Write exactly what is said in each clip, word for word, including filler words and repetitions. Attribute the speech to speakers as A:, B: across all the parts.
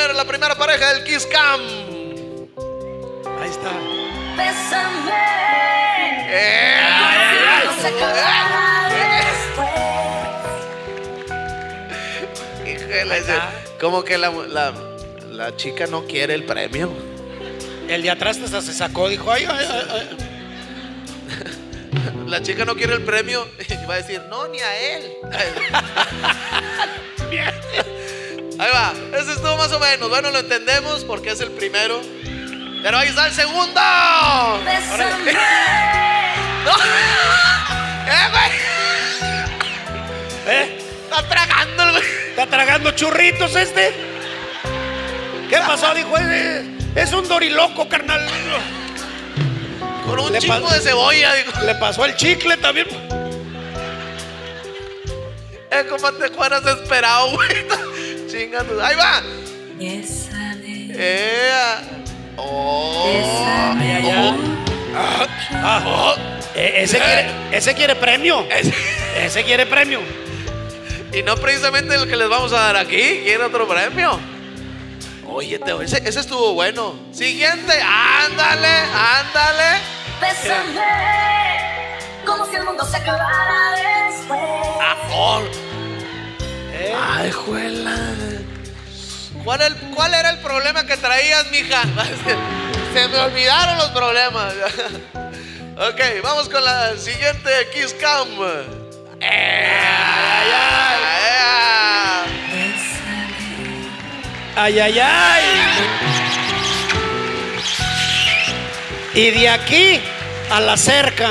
A: ver la primera pareja del Kiss Cam.
B: Ahí está.
C: Bésame.
A: Eh,
C: No se acabará después.
A: híjole, como que la, la, la chica no quiere el premio.
B: El de atrás hasta se sacó, dijo, ay, ay, ay, ay.
A: La chica no quiere el premio y va a decir, no, ni a él. Ahí va, ese estuvo más o menos. Bueno, lo entendemos porque es el primero. Pero ahí está el segundo.
C: Bésame.
A: No. Eh, güey.
B: ¿Eh?
A: Está tragando el güey.
B: ¿Está tragando churritos este? ¿Qué pasó? Dijo, es, es un doriloco, carnal.
A: Con un
B: Le
A: chingo
B: pa-
A: de cebolla, digo.
B: Le pasó el chicle también.
A: Eh, ¿cómo te fueras esperado, güey? Chingando. Ahí va.
C: Bésame.
A: Eh. Oh.
C: Bésame.
A: Oh.
B: Ah,
A: Oh.
B: e- ese, quiere, ese quiere premio.
A: Ese-
B: Ese quiere premio.
A: Y no precisamente el que les vamos a dar aquí. Quiere otro premio. Oye, Teo, ese, ese estuvo bueno. Siguiente. Ándale, ándale.
C: Bésame. Como si el mundo se acabara después.
A: Ajón.
B: ¿Eh?
A: Ay, juela. ¿Cuál, el, ¿Cuál era el problema que traías, mija? Se me olvidaron los problemas. Ok, vamos con la siguiente Kiss Cam. Eh, ay, ay, ay.
B: Ay, ay, ay. Y de aquí a la cerca.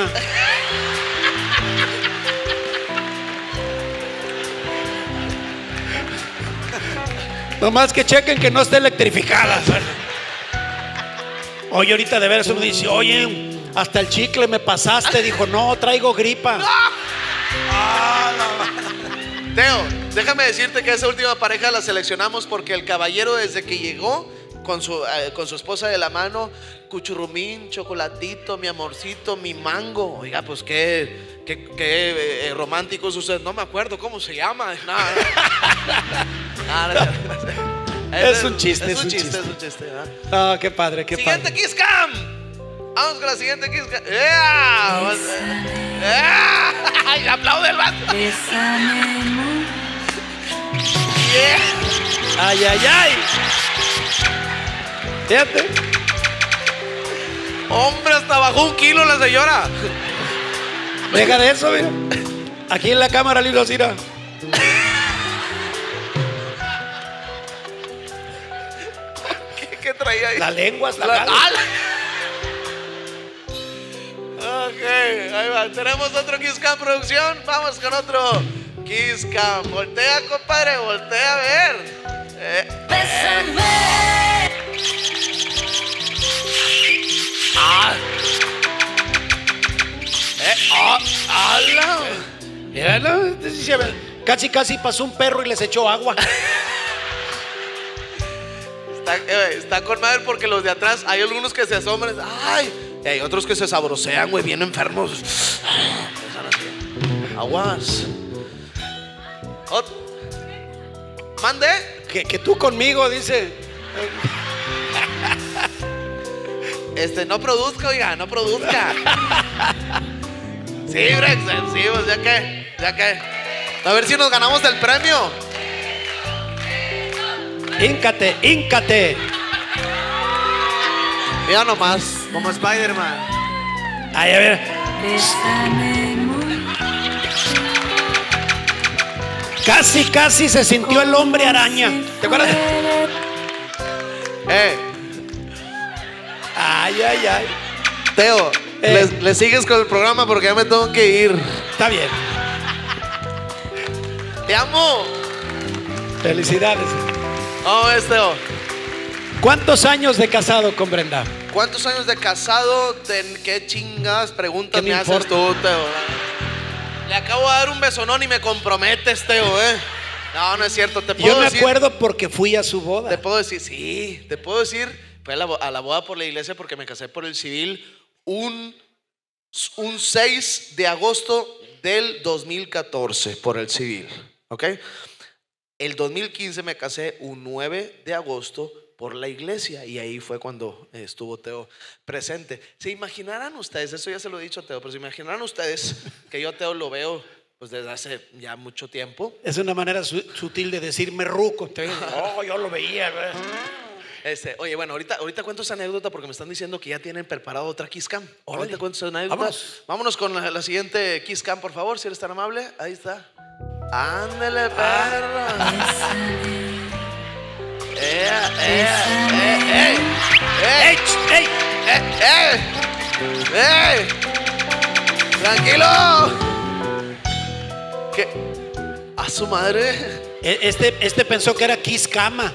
B: Nomás que chequen que no esté electrificada. Oye, ahorita de veras uno dice, oye, hasta el chicle me pasaste. Dijo, no, traigo gripa.
A: Teo, déjame decirte que esa última pareja la seleccionamos porque el caballero desde que llegó con su, eh, con su esposa de la mano, cuchurrumín, chocolatito, mi amorcito, mi mango. Oiga, pues qué, qué, qué eh, romántico es usted. No me acuerdo cómo se llama. Nada. Nada.
B: Es un chiste,
A: es un chiste, es un chiste. ¿Verdad?
B: Ah, qué padre, qué
A: Siguiente
B: padre.
A: Kiss Cam. Vamos con la siguiente Kiss Cam. ¡Ea! ¡Ea! ¡Ay, aplaude el vato!
C: Bésame mucho.
A: Yeah.
B: Ay, ay, ay. Fíjate.
A: Hombre, hasta bajó un kilo la señora.
B: Deja de eso, mira. Aquí en la cámara, Lilo Cira.
A: ¿Qué, qué traía ahí?
B: La lengua está
A: La-
B: acá.
A: ¡Ah! Ok, ahí va. Tenemos otro Kiss Cam producción. Vamos con otro Kiss Cam. Voltea, compadre, voltea a ver. Eh,
C: Bésame.
A: ah. Eh, ah, ala.
B: Mira, no, este sí se ve. Casi, casi pasó un perro y les echó agua.
A: Está, eh, está con madre porque los de atrás hay algunos que se asombran. Ay, y hay otros que se sabrosean, güey, bien enfermos. Empiezan así. Aguas. Ot- Mande.
B: Que, que tú conmigo, dice.
A: Este, no produzca, oiga, no produzca. Sí, Brex, sí, pues ya que, ya que. A ver si nos ganamos el premio.
B: Híncate, híncate.
A: Mira nomás.
D: Como Spider-Man.
B: Ay, a ver.
C: Bésame mucho.
B: Casi, casi se sintió el hombre araña. ¿Te acuerdas?
A: Eh,
B: Ay, ay, ay.
A: Teo,
B: Eh.
A: le, le sigues con el programa porque ya me tengo que ir.
B: Está bien.
A: Te amo.
B: Felicidades.
A: ¿Cómo ves, Teo?
B: ¿Cuántos años de casado con Brenda?
A: ¿Cuántos años de casado? ¿De qué chingas preguntas
B: ¿Qué me
A: me haces
B: importa?
A: tú, Teo? Le acabo de dar un besonón y me comprometes, Teo, ¿eh? No, no es cierto. Te puedo
B: Yo me
A: decir,
B: acuerdo porque fui a su boda.
A: Te puedo decir, sí, te puedo decir. Fui a la, bo- a la boda por la iglesia porque me casé por el civil un, un seis de agosto del dos mil catorce por el civil, ¿ok? El dos mil quince me casé un nueve de agosto por la iglesia y ahí fue cuando estuvo Teo presente. ¿Se imaginarán ustedes? Eso ya se lo he dicho a Teo, pero se imaginarán ustedes que yo a Teo lo veo pues desde hace ya mucho tiempo.
B: Es una manera su- sutil de decirme ruco. Te- Oh, yo lo veía. ¿verdad?
A: Este, oye, bueno, ahorita, ahorita cuento esa anécdota porque me están diciendo que ya tienen preparado otra Kiss Cam.
B: Órale.
A: Ahorita cuento esa anécdota.
B: Vámonos.
A: Vámonos con la, la siguiente Kiss Cam, por favor, si eres tan amable. Ahí está. Ándele, perro. ¡Eh, eh, eh, eh! ¡Eh!
B: ¡Ey!
A: ¡Eh, eh! ¡Eh! ¡Tranquilo! ¿Qué? ¿A su madre?
B: E- Este, este pensó que era Kiss Cama.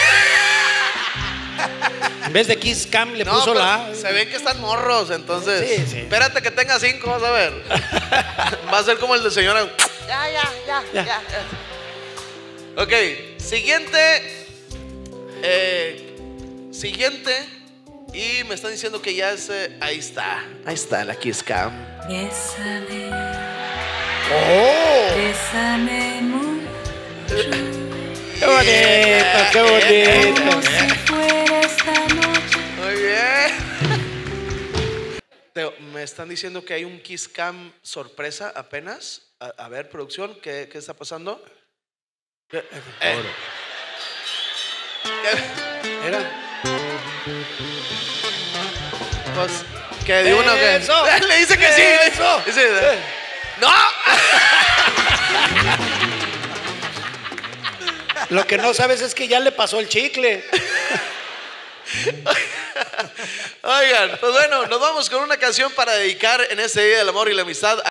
B: En vez de Kiss Cam le
A: No,
B: puso
A: pero
B: la A.
A: se ven que están morros, entonces.
B: Sí, sí.
A: Espérate que tenga cinco, vas a ver. Va a ser como el de señora. Ya, ya, ya,
B: Ya.
A: ya. ya. Ok, siguiente. Eh, siguiente. Y me están diciendo que ya es. eh, ahí está. Ahí está la Kiss Cam.
C: Bésame,
B: ¡Oh!
C: bésame mucho,
B: ¡Qué bonito, qué bonito!
C: como si fuera esta noche.
A: Muy bien. Teo, me están diciendo que hay un Kiss Cam sorpresa apenas. A, a ver, producción, ¿qué, qué está pasando? ¿Qué? Eh. ¿Qué?
B: Era.
A: Pues, que de uno que.
B: Eso.
A: Le dice que sí.
B: Eso.
A: Dice, ¡no!
B: Lo que no sabes es que ya le pasó el chicle.
A: Oigan, pues bueno, nos vamos con una canción para dedicar en este Día del Amor y la Amistad